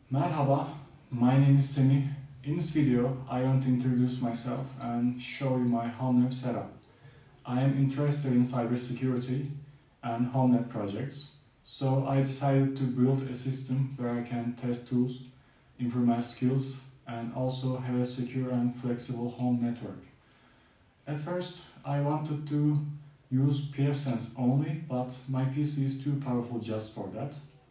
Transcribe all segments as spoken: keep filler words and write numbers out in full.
Merhaba, my name is Semih. In this video, I want to introduce myself and show you my home lab setup. I am interested in cybersecurity and home lab projects, so I decided to build a system where I can test tools, improve my skills, and also have a secure and flexible home network. At first, I wanted to use pfSense only, but my P C is too powerful just for that.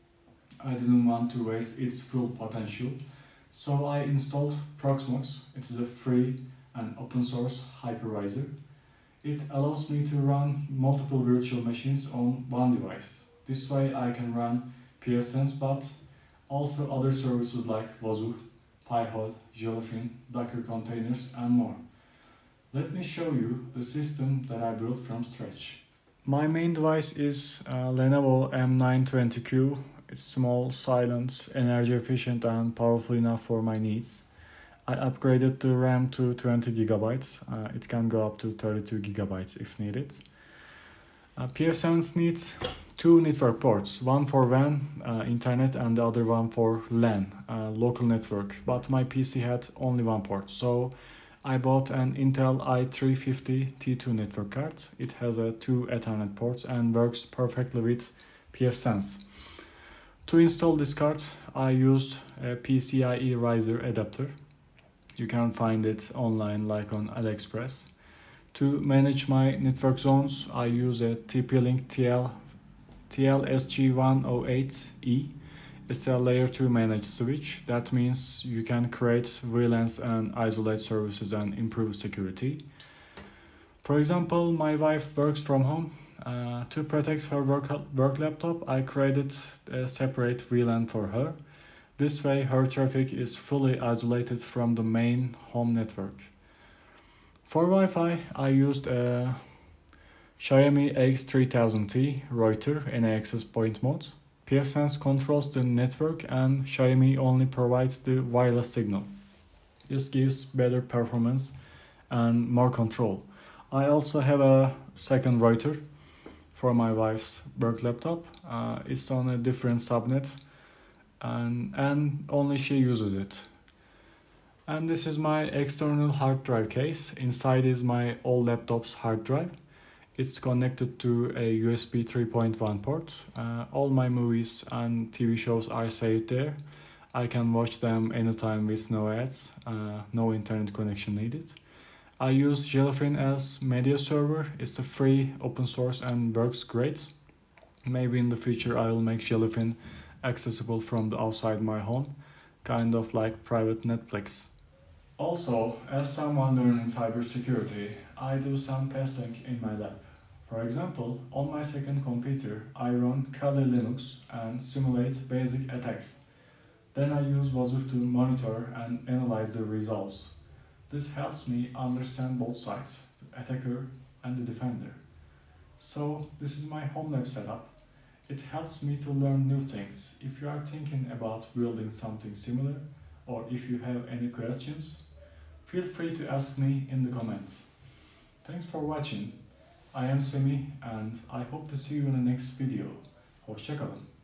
I didn't want to waste its full potential, so I installed Proxmox. It is a free and open source hypervisor. It allows me to run multiple virtual machines on one device. This way I can run pfSense, but also other services like Wazuh, Pi-hole, Jellyfin, Docker containers, and more. Let me show you the system that I built from scratch. My main device is uh, Lenovo M nine twenty q. It's small, silent, energy efficient, and powerful enough for my needs. I upgraded the RAM to twenty gigabytes. Uh, it can go up to thirty-two gigabytes if needed. Uh, pfSense needs two network ports, one for W A N, uh, internet, and the other one for LAN, uh, local network. But my P C had only one port, so I bought an Intel i three fifty T two network card. It has a two Ethernet ports and works perfectly with pfSense. To install this card, I used a PCIe riser adapter. You can find it online like on AliExpress. To manage my network zones, I use a T P-Link T L T L S G one oh eight E. It's a layer two managed switch. That means you can create V LANs and isolate services and improve security. For example, my wife works from home. Uh, to protect her work, work laptop, I created a separate V LAN for her. This way, her traffic is fully isolated from the main home network. For Wi-Fi, I used a Xiaomi X three thousand T router in access point mode. pfSense controls the network and Xiaomi only provides the wireless signal. This gives better performance and more control. I also have a second router for my wife's work laptop. Uh, it's on a different subnet and, and only she uses it. And this is my external hard drive case. Inside is my old laptop's hard drive. It's connected to a U S B three point one port. Uh, all my movies and T V shows are saved there. I can watch them anytime with no ads, uh, no internet connection needed. I use Jellyfin as media server. It's a free, open source, and works great. Maybe in the future I will make Jellyfin accessible from the outside my home, kind of like private Netflix. Also, as someone learning cybersecurity, I do some testing in my lab. For example, on my second computer, I run Kali Linux and simulate basic attacks. Then I use Wazuh to monitor and analyze the results. This helps me understand both sides, the attacker and the defender. So this is my home lab setup. It helps me to learn new things. If you are thinking about building something similar, or if you have any questions, feel free to ask me in the comments. Thanks for watching. I am Semih and I hope to see you in the next video. Hoşça kalın.